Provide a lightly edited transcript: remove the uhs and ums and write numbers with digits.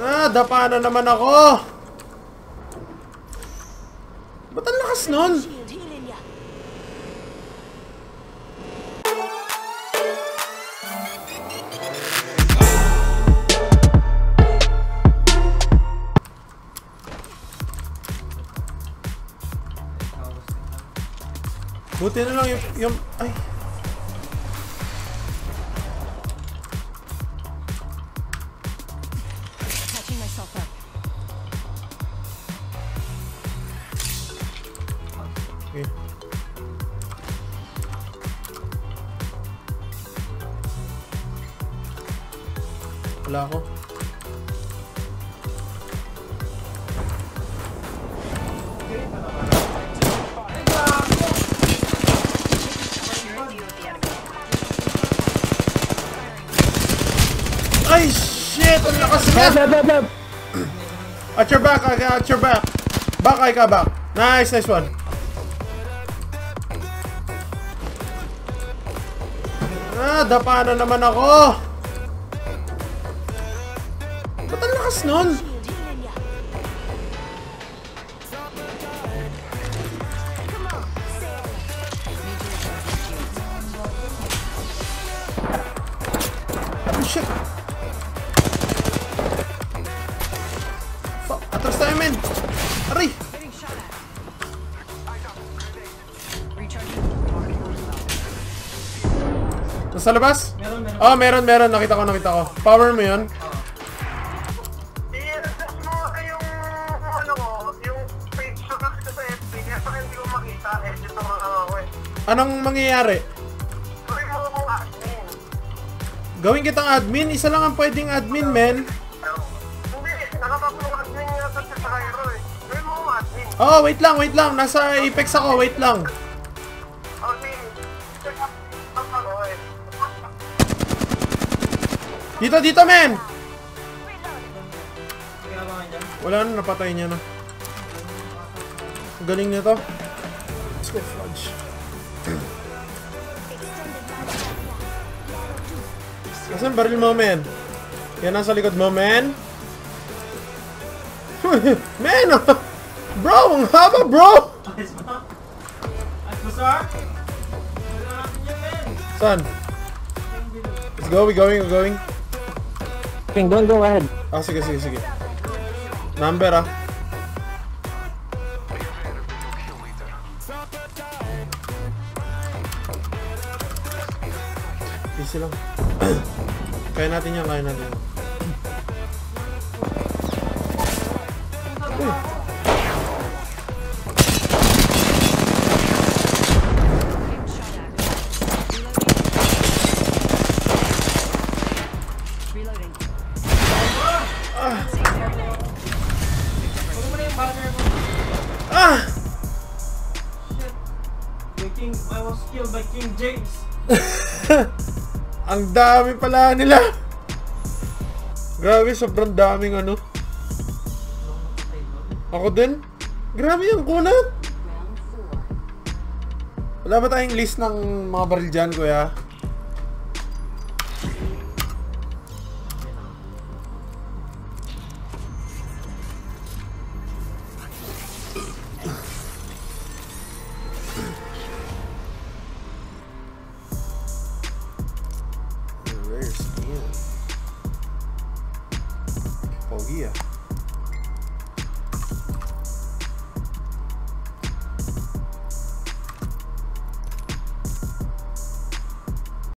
Dapa na naman ako. Ba't ang lakas nun? Buti na lang yung ay. Okay. Wala ako. Ay, shit! Ang lakas niya! At your back, at your back. Back, ay ka, back. Nice, nice one. Dapa na naman ako. Ba't ang lakas nun? Oh, shit. Fuck, atras tayo, men. Aray! Nasa labas? Meron. Oh, meron. Nakita ko. Power mo yun? I-adjust mo yung, yung page ko kasi sa FB, kaya sa hindi ko makita, editor ako eh. Anong mangyayari? Gawin mo akong admin. Gawin kitang admin? Isa lang ang pwedeng admin, men. Hindi, nakapapulong admin nga sa Cairo eh. Gawin mo akong admin. Oh, wait lang. Nasa Apex ako, wait lang. Okay, check up ako eh. Dito, men! Ginagawa niya. Wala na, napatay niya na. Ang galing nito. Let's go, Fudge. Asan baril mo, men? Yan nasa likod mo, men. Men! Bro, ang haba, bro! Ayos ba? Ayos ba, sir? Wala natin yan, men. Saan? Let's go, we're going. Don't go ahead. Ah, sige. Number, ah. Easy lang. Kaya natin yan. Uy. I was killed by King James. Ang dami pala nila. Grabe, sobrang daming ano. Ako din. Grabe yung kunat. Wala ba tayong list ng mga baril dyan, kuya? Rare skin. Pogi ah.